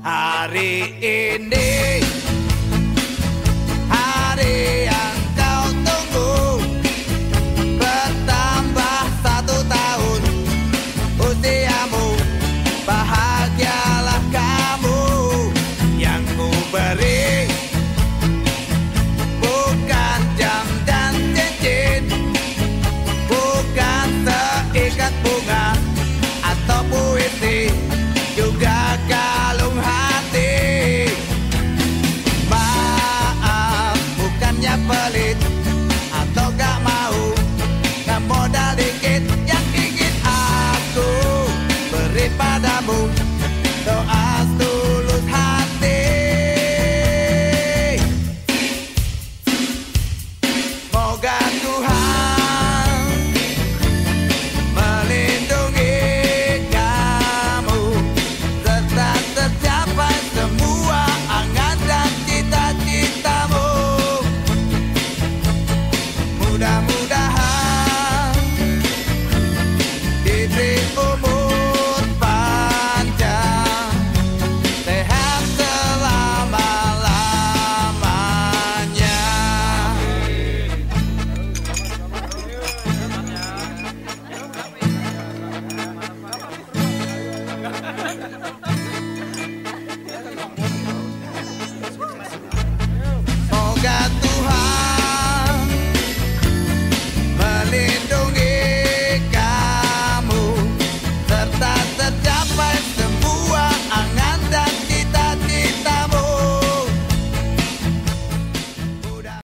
Hari ini, hari yang kau tunggu, bertambah 1 tahun usiamu. Bahagialah kamu, yang ku beri bukan jam dan cincin, bukan seikat bunga atau puisi, juga kalung hati. Maaf, bukannya pelit atau gak mau, gak modal dikit yang ingin aku beri padamu.